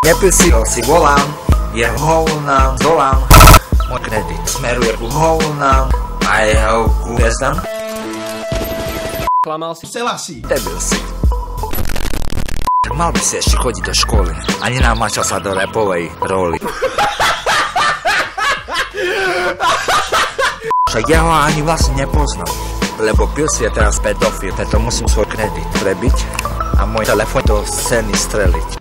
Nepil si ho, si volám, je hovnám, zvolám. Môj kredit smeruje ku hovnám a jeho ku hviazdám. Klamal si. Chcela si. Debil si. Tak mal by si ešte chodiť do školy a nenamáčal sa do rapovej roli. Však ja ho ani vlastne nepoznám, lebo pil si je teraz pedofil, preto musím svoj kredit prebiť a môj telefón do scény streliť.